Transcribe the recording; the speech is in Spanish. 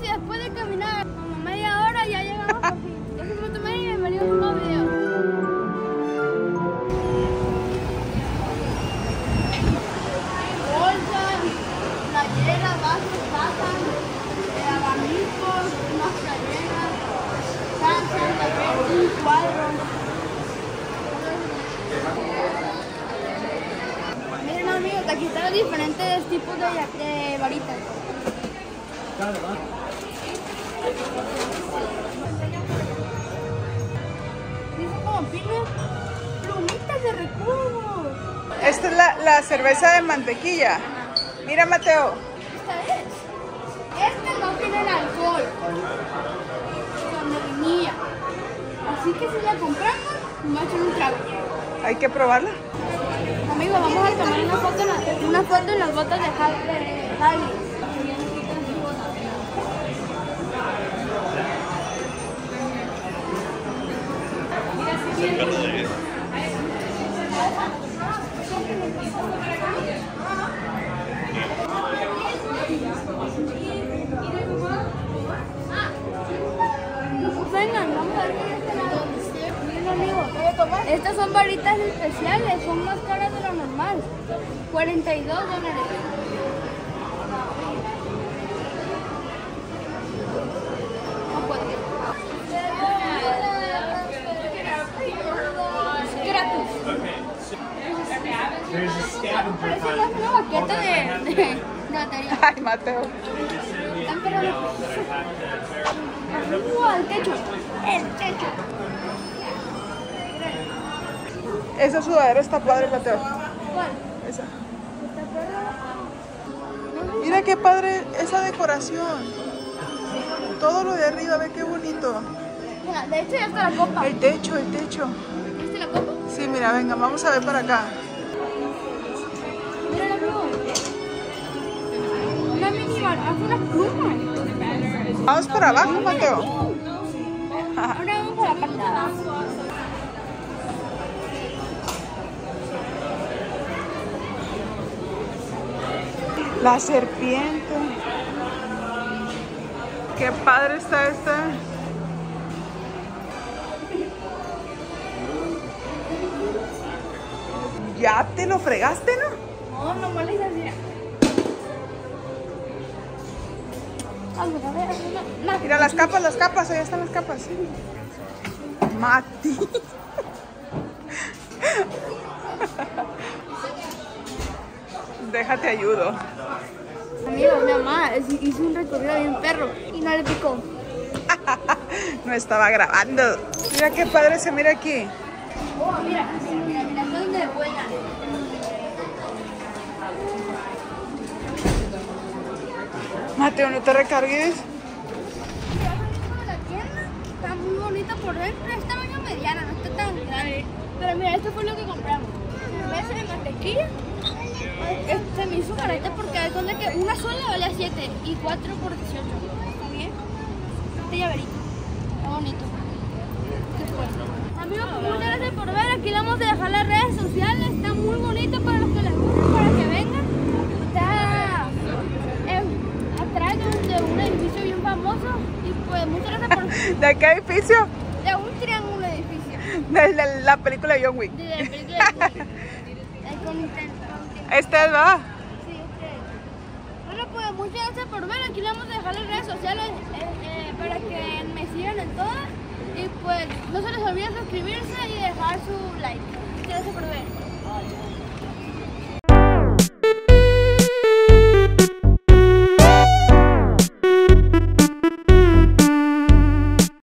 y después de caminar como media hora ya llegamos por fin. Yo soy Motomé y bienvenidos a un nuevo video. Bolsas, playeras, vasos, tazas, abanicos, unas playeras, salsas, tapetes, cuadros. Miren amigos, aquí están los diferentes tipos de varitas. Dice como pines, plumitas de recuerdo. Esta es la cerveza de mantequilla. Mira, Mateo. ¿Esta es? Este no tiene el alcohol. Con la vainilla. Así que si la compramos, nos va a echar un trago. Hay que probarla. Amigos, vamos a tomar una foto en las botas de Hailey. Vengan, vamos a ver de este lado. Miren amigos, estas son varitas especiales, son más caras de lo normal. $42. Parece una baqueta de batería. Ay, Mateo. El techo. El techo. Esa sudadera está padre, Mateo. ¿Cuál? Esa. Mira qué padre esa decoración. Todo lo de arriba, ve qué bonito. Mira, de hecho ya está la copa. El techo, el techo. ¿Viste la copa? Sí, mira, venga, vamos a ver para acá. Mira la pluma. Una minimal, hace unas plumas. Vamos por abajo, Mateo. Ahora vamos por la parte de abajo. La serpiente. Qué padre está esta. Ya te lo fregaste, ¿no? No, nomás le hice así. Vamos a ver, Mira las capas, allá están las capas. Mati. Déjate ayudo. Amigos, mi mamá hizo un recorrido bien perro y no le picó. No estaba grabando. Mira qué padre se mira aquí. Oh, mira, fue donde vuelan. Mateo, no te recargues. La tienda está muy bonita por dentro, es tamaño mediana, no está tan grande. Pero mira, esto fue lo que compramos. ¿Ves de mantequilla? Se me hizo barata porque hay cuenta que una sola vale 7 y 4 por 18. ¿Está bien? Este llaverito. Está bonito. Amigos, pues muchas gracias por ver. Aquí le vamos a dejar las redes sociales. Está muy bonito para los que les guste, para que vengan. Está atrás de un edificio bien famoso. Y pues muchas gracias por... ¿De qué edificio? De un triángulo de edificio. De la película de John Wick. De la película de John Wick. Con Este es, ¿verdad? Sí, este es. Bueno, pues muchas gracias por ver. Aquí le vamos a dejar las redes sociales para que me sigan en todas. Y pues no se les olvide suscribirse y dejar su like. Muchas gracias por ver.